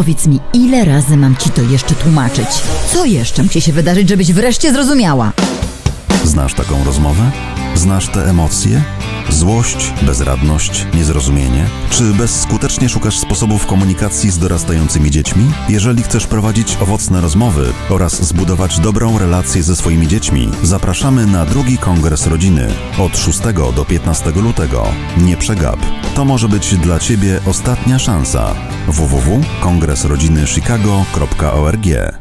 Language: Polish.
Powiedz mi, ile razy mam ci to jeszcze tłumaczyć? Co jeszcze musi się wydarzyć, żebyś wreszcie zrozumiała? Znasz taką rozmowę? Znasz te emocje? Złość, bezradność, niezrozumienie? Czy bezskutecznie szukasz sposobów komunikacji z dorastającymi dziećmi? Jeżeli chcesz prowadzić owocne rozmowy oraz zbudować dobrą relację ze swoimi dziećmi, zapraszamy na drugi Kongres Rodziny od 6 do 15 lutego. Nie przegap. To może być dla Ciebie ostatnia szansa. www.kongresrodzinychicago.org